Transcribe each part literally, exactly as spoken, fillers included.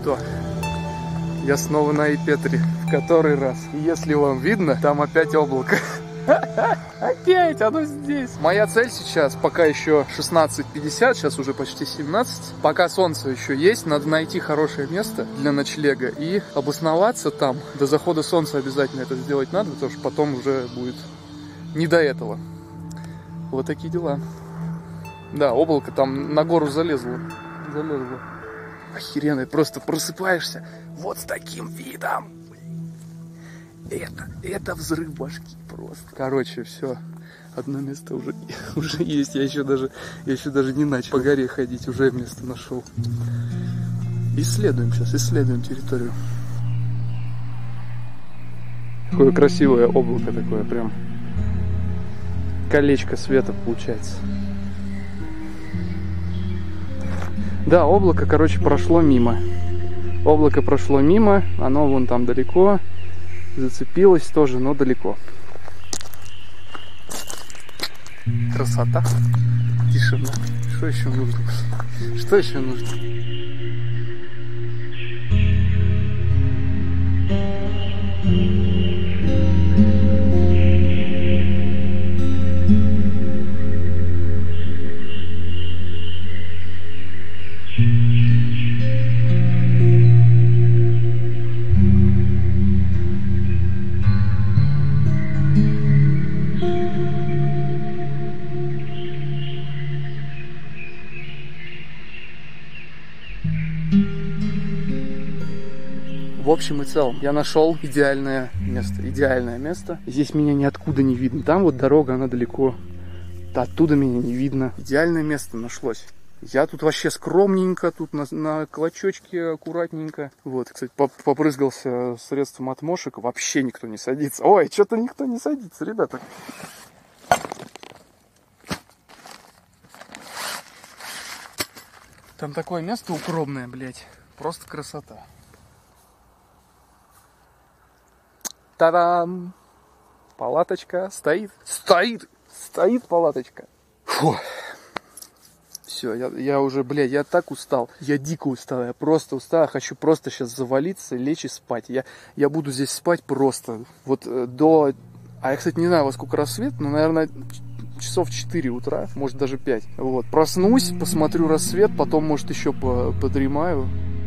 что, я снова на Ипетре, в который раз. И если вам видно, там опять облако. Опять оно здесь. Моя цель сейчас, пока еще шестнадцать пятьдесят, сейчас уже почти семнадцать. Пока солнце еще есть, надо найти хорошее место для ночлега и обосноваться там. До захода солнца обязательно это сделать надо, потому что потом уже будет не до этого. Вот такие дела. Да, облако там на гору залезло. Залезло. Охеренно, просто просыпаешься вот с таким видом. Это, это взрыв башки просто. Короче, все. Одно место уже, уже есть. Я еще, даже, я еще даже не начал по горе ходить, уже место нашел. Исследуем сейчас, исследуем территорию. Какое красивое облако такое, прям колечко света получается. Да, облако, короче, прошло мимо. Облако прошло мимо, оно вон там далеко. Зацепилось тоже, но далеко. Красота. Тишина. Что еще нужно? Что еще нужно? В общем и целом, я нашел идеальное место. Идеальное место. Здесь меня ниоткуда не видно. Там вот дорога, она далеко. Оттуда меня не видно. Идеальное место нашлось. Я тут вообще скромненько, тут на, на клочочке аккуратненько. Вот, кстати, попрызгался средством от мошек. Вообще никто не садится. Ой, что-то никто не садится, ребята. Там такое место укромное, блядь. Просто красота. Та-дам! Палаточка стоит. Стоит! Стоит палаточка. Фу. Все, я, я уже, блядь, я так устал. Я дико устал. Я просто устал. Я хочу просто сейчас завалиться, лечь и спать. Я, я буду здесь спать просто. Вот э, до... А я, кстати, не знаю, во сколько рассвет, но, наверное, часов четыре утра, может, даже пять. Вот. Проснусь, посмотрю рассвет, потом, может, еще подремаю.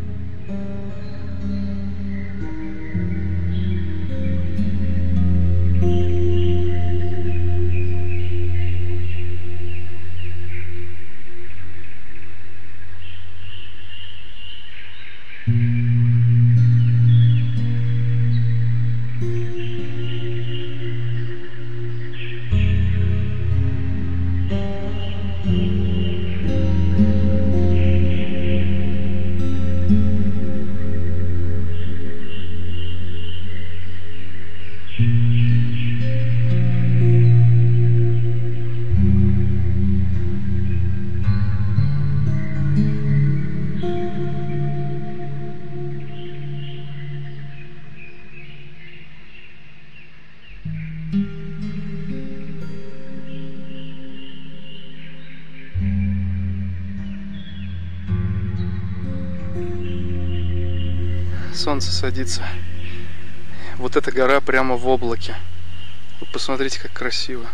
Солнце садится. Вот эта гора прямо в облаке. Вы посмотрите, как красиво.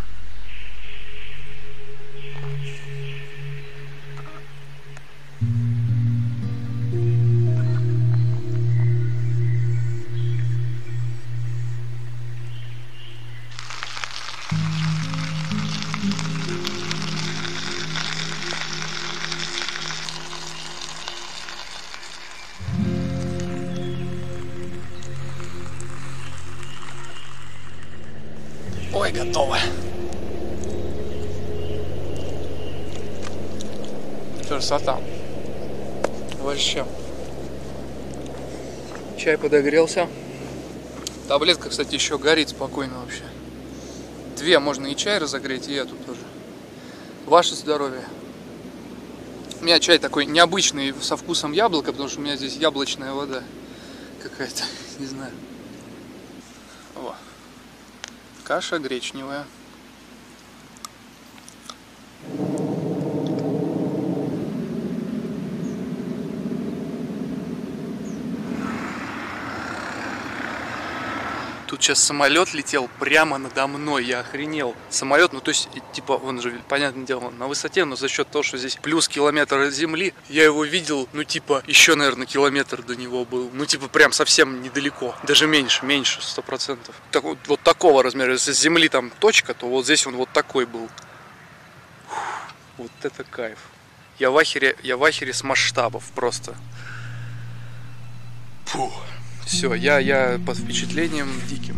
Ой, готово. Красота. Вообще. Чай подогрелся. Таблетка, кстати, еще горит спокойно вообще. Две можно и чай разогреть, и эту тоже. Ваше здоровье. У меня чай такой необычный, со вкусом яблока, потому что у меня здесь яблочная вода какая-то, не знаю. О. Каша гречневая. Тут сейчас самолет летел прямо надо мной, я охренел. Самолет, ну то есть, типа, он же, понятное дело, на высоте, но за счет того, что здесь плюс километр от земли, я его видел, ну типа, еще, наверное, километр до него был. Ну типа, прям совсем недалеко. Даже меньше, меньше, сто процентов. Так, вот, вот такого размера. Если с земли там точка, то вот здесь он вот такой был. Фух, вот это кайф. Я в ахере, я в ахере с масштабов просто. Фух. Все, я, я под впечатлением диким.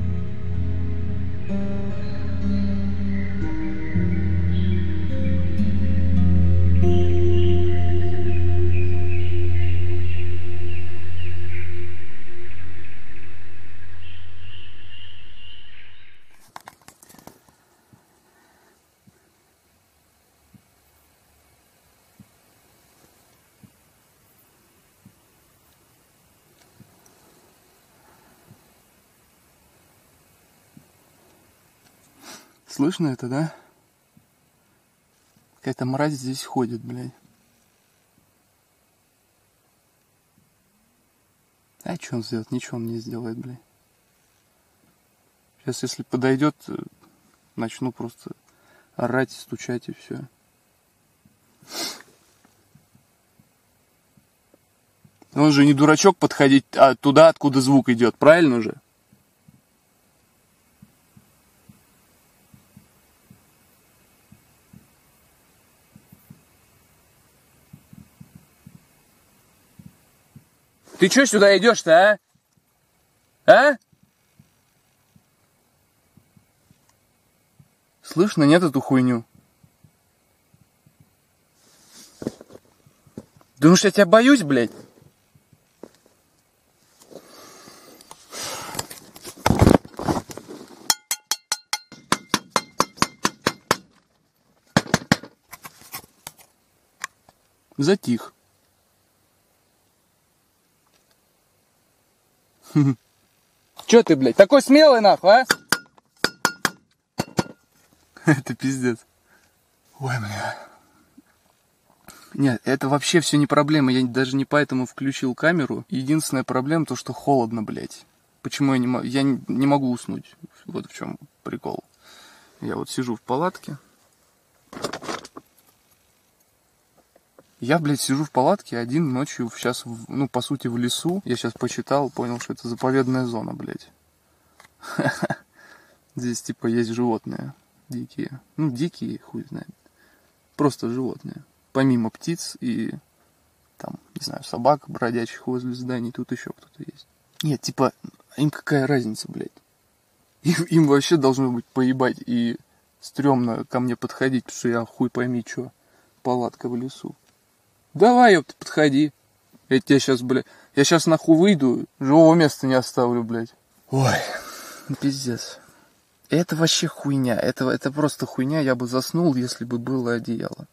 Слышно это, да? Какая-то мразь здесь ходит, блядь. А что он сделает? Ничего он не сделает, блядь. Сейчас, если подойдет, начну просто орать, стучать и все. Он же не дурачок подходить а туда, откуда звук идет, правильно же? Ты чё сюда идешь-то, а? А? Слышно, нет, эту хуйню? Думаешь, я тебя боюсь, блядь? Затих. Чё ты, блядь, такой смелый, нахуй, а? Это пиздец. Ой, бля. Нет, это вообще все не проблема. Я даже не поэтому включил камеру. Единственная проблема то, что холодно, блядь. Почему я не могу? Я не могу уснуть. Вот в чем прикол. Я вот сижу в палатке. Я, блядь, сижу в палатке один ночью, сейчас, ну, по сути, в лесу. Я сейчас почитал, понял, что это заповедная зона, блядь. Здесь, типа, есть животные дикие. Ну, дикие, хуй знает. Просто животные. Помимо птиц и, там, не знаю, собак, бродячих возле зданий, тут еще кто-то есть. Нет, типа, им какая разница, блядь. Им, им вообще должно быть поебать и стрёмно ко мне подходить, потому что я хуй пойми, что палатка в лесу. Давай, ёпта, подходи. Я тебя сейчас, блядь, я сейчас нахуй выйду, живого места не оставлю, блядь. Ой, пиздец. Это вообще хуйня, это, это просто хуйня, я бы заснул, если бы было одеяло.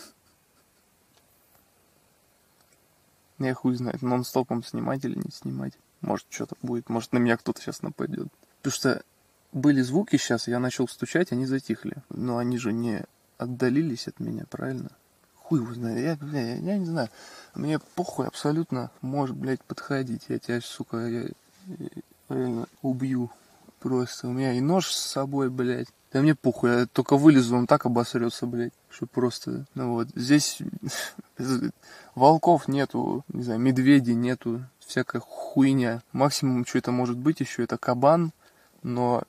Я хуй знает, нон-стопом снимать или не снимать. Может, что-то будет, может, на меня кто-то сейчас нападет. Потому что были звуки сейчас, я начал стучать, они затихли. Но они же не отдалились от меня, правильно? Хуй его знает, я, я, я не знаю. Мне похуй абсолютно, можешь, блядь, подходить. Я тебя, сука, я, я реально убью. Просто у меня и нож с собой, блядь. Да мне похуй, я только вылезу, он так обосрется, блядь, что просто, ну вот, здесь волков нету, не знаю, медведей нету, всякая хуйня. Максимум, что это может быть еще, это кабан, но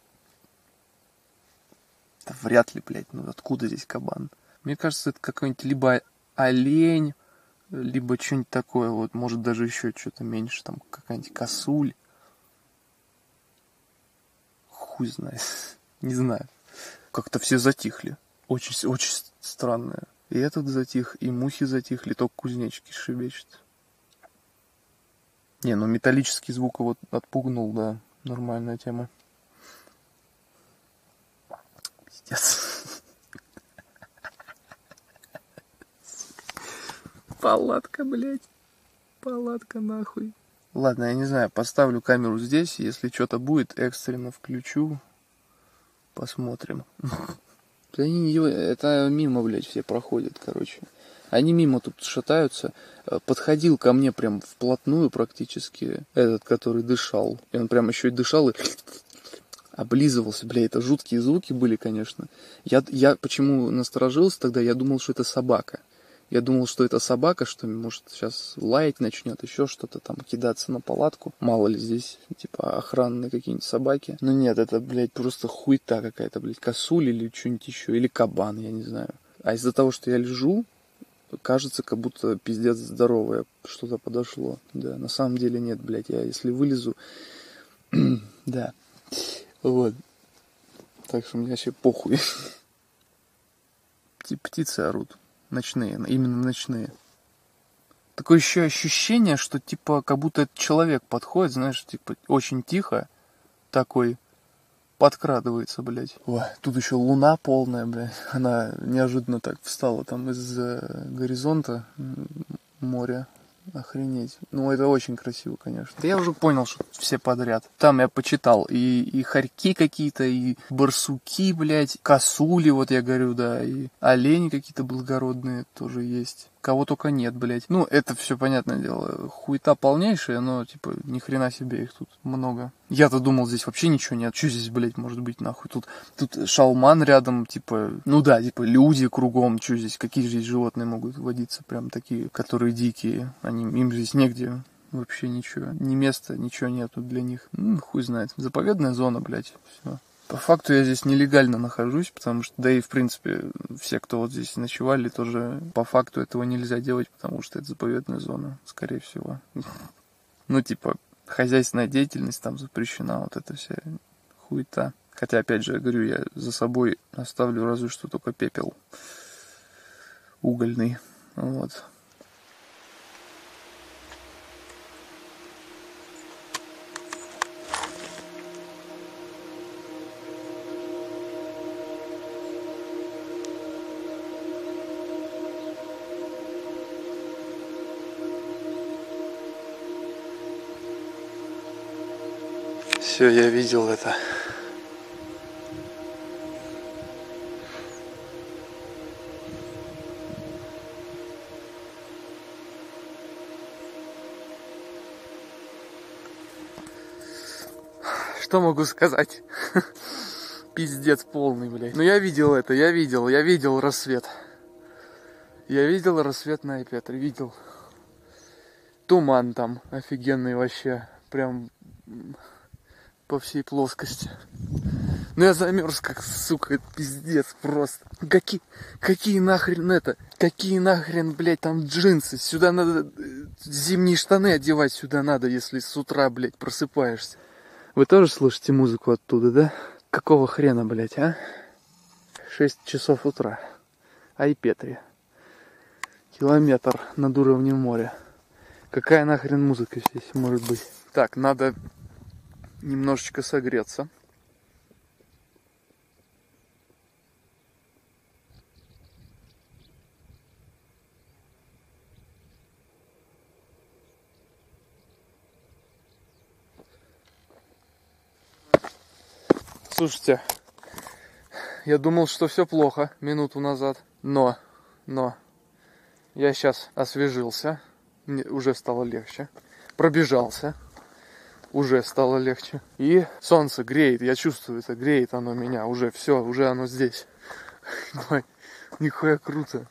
да вряд ли, блядь, ну откуда здесь кабан? Мне кажется, это какой-нибудь либо олень, либо что-нибудь такое, вот, может даже еще что-то меньше, там, какая-нибудь косуль. Хуй знает, не знаю. Как-то все затихли. Очень, очень странное. И этот затих, и мухи затихли, только кузнечики шебечут. Не, ну металлический звук вот отпугнул, да. Нормальная тема. Пиздец. Палатка, блядь. Палатка нахуй. Ладно, я не знаю, поставлю камеру здесь. Если что-то будет, экстренно включу. Посмотрим. Да не, это мимо, блядь, все проходят, короче. Они мимо тут шатаются. Подходил ко мне прям вплотную практически этот, который дышал. И он прям еще и дышал и облизывался. Бля, это жуткие звуки были, конечно. Я, я почему насторожился тогда? Я думал, что это собака. Я думал, что это собака, что может сейчас лаять начнет, еще что-то там, кидаться на палатку. Мало ли здесь, типа, охранные какие-нибудь собаки. Но нет, это, блядь, просто хуйта какая-то, блядь, косуль или что-нибудь еще, или кабан, я не знаю. А из-за того, что я лежу, кажется, как будто пиздец здоровое что-то подошло. Да, на самом деле нет, блядь, я если вылезу... да, вот. Так что мне вообще похуй. Птицы орут. Ночные, именно ночные. Такое еще ощущение, что типа как будто человек подходит, знаешь, типа очень тихо такой подкрадывается, блядь. Ой, тут еще луна полная, блядь. Она неожиданно так встала там из горизонта моря. Охренеть. Ну, это очень красиво, конечно. Да я уже понял, что все подряд. Там я почитал и, и хорьки какие-то, и барсуки, блядь, косули, вот я говорю, да, и олени какие-то благородные тоже есть. Кого только нет, блядь. Ну, это все понятное дело. Хуета полнейшая, но, типа, ни хрена себе их тут много. Я-то думал, здесь вообще ничего нет. Что здесь, блядь, может быть, нахуй? Тут, тут шалман рядом, типа, ну да, типа, люди кругом. Что здесь, какие же здесь животные могут водиться? Прям такие, которые дикие. Они, им здесь негде вообще ничего. Ни места, ничего нету для них. Ну, хуй знает. Заповедная зона, блядь, все. По факту я здесь нелегально нахожусь, потому что, да и в принципе, все, кто вот здесь ночевали, тоже по факту этого нельзя делать, потому что это заповедная зона, скорее всего. Ну, типа, хозяйственная деятельность там запрещена, вот эта вся хуета. Хотя, опять же, я говорю, я за собой оставлю разве что только пепел угольный, вот. Все, я видел это. Что могу сказать? Пиздец полный, блядь. Ну я видел это, я видел, я видел рассвет. Я видел рассвет на Айпетре, видел. Туман там офигенный вообще. Прям... по всей плоскости. Ну я замерз, как, сука, это пиздец просто. Какие, какие нахрен это? Какие нахрен, блядь, там джинсы? Сюда надо зимние штаны одевать, сюда надо, если с утра, блядь, просыпаешься. Вы тоже слышите музыку оттуда, да? Какого хрена, блядь, а? шесть часов утра. Айпетри. Километр над уровнем моря. Какая нахрен музыка здесь может быть? Так, надо... немножечко согреться. Слушайте, я думал, что все плохо минуту назад, но, но, я сейчас освежился, мне уже стало легче, пробежался. Уже стало легче. И солнце греет, я чувствую это, греет оно меня. Уже все, уже оно здесь. Ой, нихуя круто.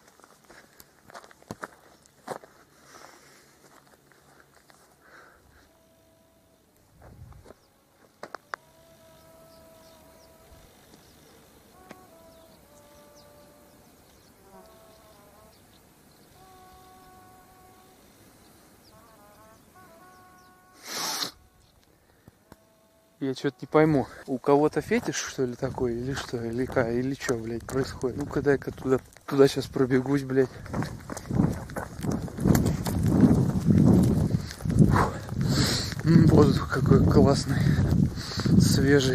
Я что-то не пойму. У кого-то фетиш, что ли, такой? Или что? Или как? Или что, блядь, происходит? Ну-ка, дай-ка туда, туда сейчас пробегусь, блядь. Воздух какой классный. Свежий.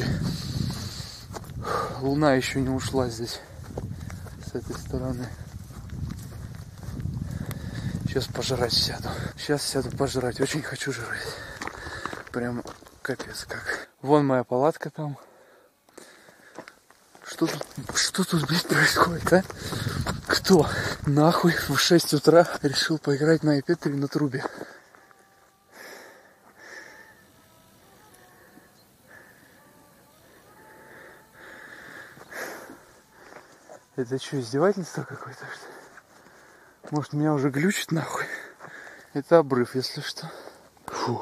Луна еще не ушла здесь. С этой стороны. Сейчас пожрать сяду. Сейчас сяду пожрать. Очень хочу жрать. Прям капец как. Вон моя палатка там. Что тут, что тут, блядь, происходит, а? Кто? Нахуй в шесть утра решил поиграть на ай пи три на трубе. Это что, издевательство какое-то, что ли? Может, меня уже глючит нахуй? Это обрыв, если что. Фу.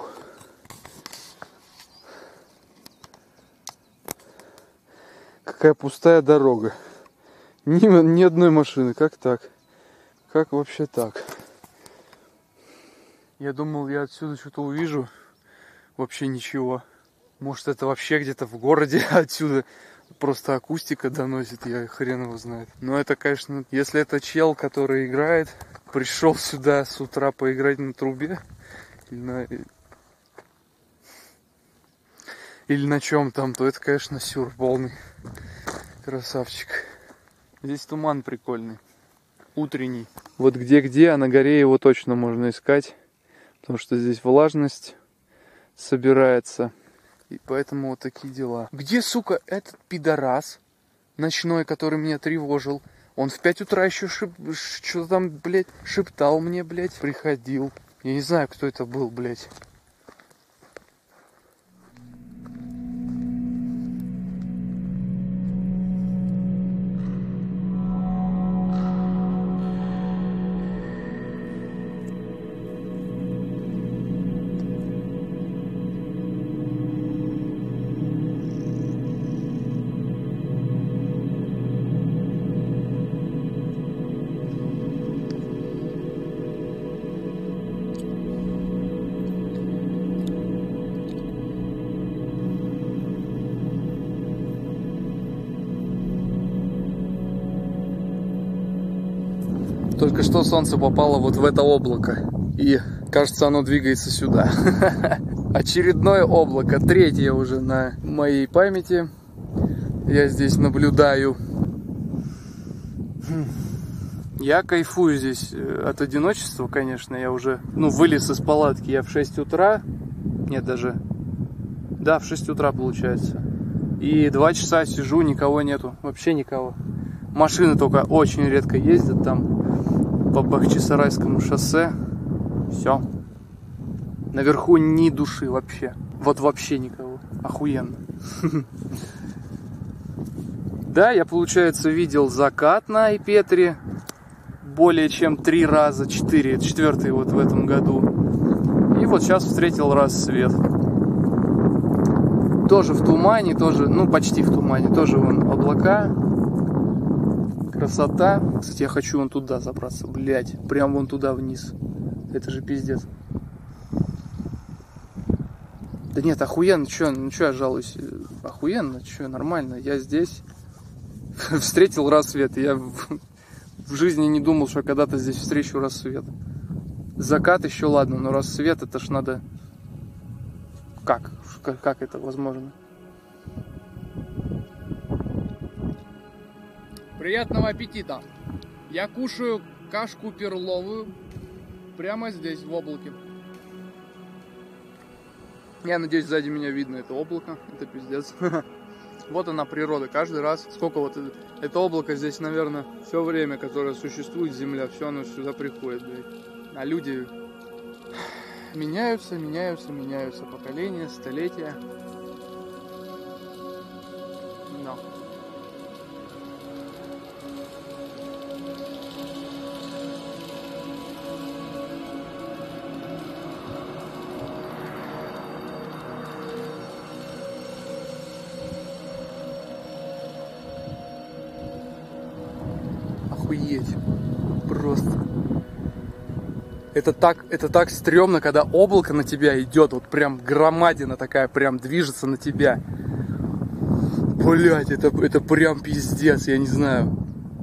Какая пустая дорога. Ни, ни одной машины. Как так? Как вообще так? Я думал, я отсюда что-то увижу. Вообще ничего. Может, это вообще где-то в городе, а отсюда просто акустика доносит, я хрен его знает. Но это, конечно, если это чел, который играет, пришел сюда с утра поиграть на трубе, или на, или на чем там, то это, конечно, сюр полный. Красавчик. Здесь туман прикольный. Утренний. Вот где-где, а на горе его точно можно искать, потому что здесь влажность собирается. И поэтому вот такие дела. Где, сука, этот пидорас ночной, который меня тревожил? Он в пять утра еще шеп... что-то там, блядь, шептал мне, блядь. Приходил. Я не знаю, кто это был, блядь. Только что солнце попало вот в это облако. И, кажется, оно двигается сюда. Очередное облако, третье уже на моей памяти. Я здесь наблюдаю. Я кайфую здесь от одиночества, конечно. Я уже, ну, вылез из палатки. Я в шесть утра. Нет, даже... Да, в шесть утра получается. И два часа сижу, никого нету. Вообще никого. Машины только очень редко ездят там. По Бахчисарайскому шоссе. Все. Наверху ни души вообще. Вот вообще никого. Охуенно. Да, я, получается, видел закат на ай пи три более чем три раза. Четыре. Это четвертый вот в этом году. И вот сейчас встретил рассвет. Тоже в тумане, тоже, ну почти в тумане. Тоже вон облака. Красота. Кстати, я хочу вон туда забраться. Блять, прям вон туда вниз. Это же пиздец. Да нет, охуенно. Чё, ну чё я жалуюсь? Охуенно, чё, нормально. Я здесь встретил рассвет. Я в, в жизни не думал, что когда-то здесь встречу рассвет. Закат еще ладно, но рассвет это ж надо... Как? Как, как это возможно? Приятного аппетита! Я кушаю кашку перловую прямо здесь, в облаке. Я надеюсь, сзади меня видно это облако. Это пиздец. Вот она природа. Каждый раз, сколько вот это, это облако здесь, наверное, все время, которое существует, Земля, все оно сюда приходит, блядь. А люди меняются, меняются, меняются. Поколения, столетия. Но. Охуеть. Просто. Это так, это так стрёмно, когда облако на тебя идет, вот прям громадина такая, прям движется на тебя. Блять, это, это прям пиздец, я не знаю.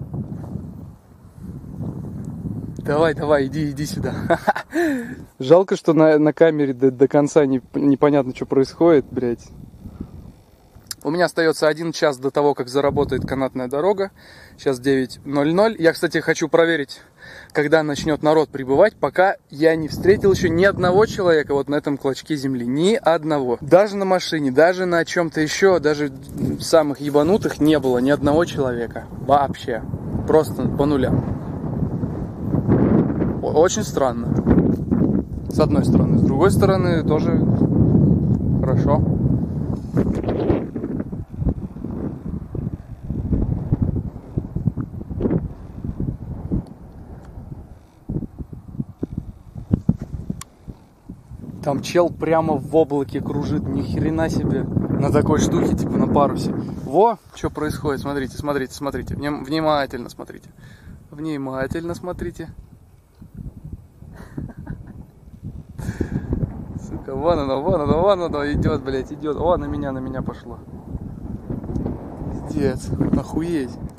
Давай, давай, иди, иди сюда. Жалко, что на, на камере до, до конца не, непонятно, что происходит, блять. У меня остается один час до того, как заработает канатная дорога. Сейчас девять ноль ноль. Я, кстати, хочу проверить, когда начнет народ прибывать. Пока я не встретил еще ни одного человека вот на этом клочке земли. Ни одного. Даже на машине, даже на чем-то еще, даже самых ебанутых не было ни одного человека. Вообще. Просто по нулям. Очень странно. С одной стороны. С другой стороны, тоже хорошо. Там чел прямо в облаке кружит, ни хрена себе, на такой штуке, типа на парусе. Во, что происходит, смотрите, смотрите, смотрите, внимательно смотрите, внимательно смотрите. Сука, вон оно, вон оно, вон оно, идет, блядь, идет, о, на меня, на меня пошло. Пиздец, охуеть.